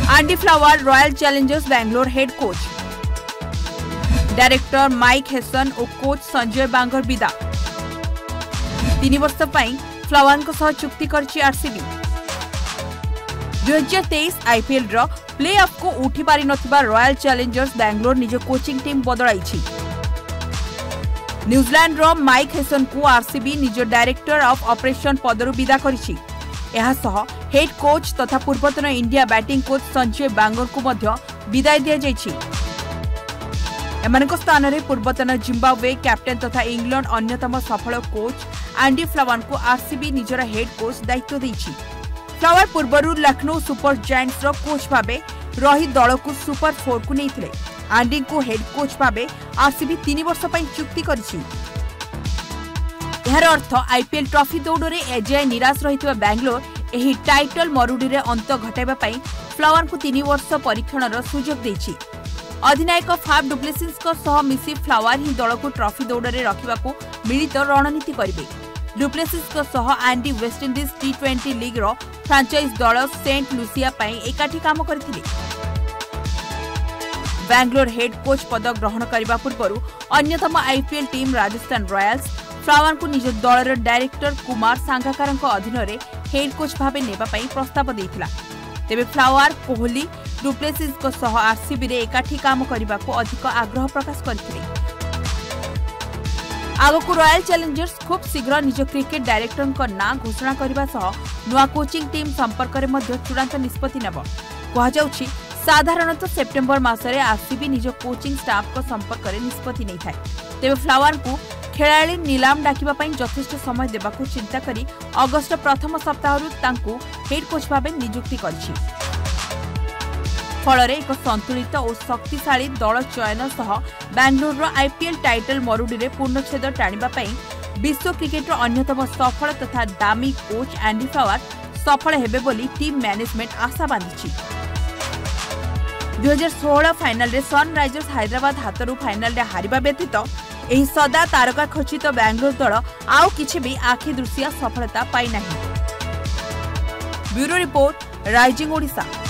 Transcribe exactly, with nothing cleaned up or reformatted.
Andy Flower Royal Challengers Bangalore head coach. Director Mike Hesson और coach Sanjay बांगर विदा। तीन वर्ष पई फ्लावर को सह चुक्ति करछि आरसीबी। दो हज़ार तेईस आईपीएल रो प्ले ऑफ को उठी पारि नथिबा रॉयल चैलेंजर्स बैंगलोर निज कोचिंग टीम बदलाइछि। न्यूजीलैंड रो माइक हेसन को आरसीबी निज डायरेक्टर ऑफ ऑपरेशन पदरु विदा करिछि। एहा सह हेड कोच तथा पूर्वतन India batting coach Sanjay Bangar को मध्य विदाय दिया जाइछि। एमानक स्थान रे पूर्वतन जिम्बाब्वे कैप्टेन तथा इंग्लैंड अन्यतम सफल कोच एंडी फ्लावर को आरसीबी निजर हेड कोच दायित्व दैछि। फ्लावर पूर्वरु लखनऊ सुपर जायंट्स रो कोच भाबे रही दल को सुपर फोर को नैथिले। एंडी को हेड कोच भाबे आरसीबी तीन वर्ष पई चुक्ति करिछि। यार अर्थ आईपीएल ट्रॉफी दौड़ में एजाए निराश रही बैंगलोर एही टाइटल मरुडी रे अंत घटाइबा पई फ्लावर को तीन वर्ष परीक्षण सुजोग देछि। अधिनायक फाफ डुप्लेसिस को सह मिसी फ्लावर ही दल को ट्रॉफी दौड़ में रखा मिलित रणनीति करेंगे। डुप्लेसिस को सह एंडी वेस्टइंडीज टी ट्वेंटी लीग रो फ्रांचाइज दल सेंट लुसिया पई एकाठी काम करथिले। बैंगलोर हेड कोच पद ग्रहण करने पूर्व अन्यतम IPL team Rajasthan Royals Flower को निज दलर डायरेक्टर कुमार सांगाकार अधीन में हेड कोच भावे नेबा पई प्रस्ताव देइथिला। तेबे फ्लावर कोहली डुप्लेसिस को सह आरसीबी रे एकाठी काम करने को अधिक आग्रह प्रकाश करथिले। आगको रॉयल चैलेंजर्स खूब शीघ्र निज क्रिकेट डायरेक्टर को ना घोषणा करने सह नुआ कोचिंग टीम संपर्क में मध्य चूड़ांत निष्पत्ति नेब। कहुछि साधारणतः सेप्टेम्बर मासरे आरसीबी निज कोचिंग स्टाफ को संपर्क में निष्पत्ति नहीं थाए। तेबे फ्लावर को खेलाड़ी नीलाम डाकिबा पई यथेष्ट समय देबाकू चिंता करी अगस्त प्रथम सप्ताहरु तांकू हेड कोच भाबे नियुक्ति करछि। फलरे एक संतुलित और शक्तिशाली दल चयन सह बैंगलोर रो आईपीएल टाइटल मरुडी रे पूर्णछेद टाणिबा पई विश्व क्रिकेट रो अन्यतम सफल तथा दामी कोच एंडी फ्लावर सफल हेबे बोली टीम मैनेजमेंट आशा बांधिछि। दो हज़ार सोलह फाइनल रे सनराइजर्स हैदराबाद हाथरू फाइनल रे हारिबा व्यतीत एही सदा तारका खचित बैंगलोर दल आउ किछि भी आखि दृश्य सफलता पाई नाही। Bureau report rising Odisha.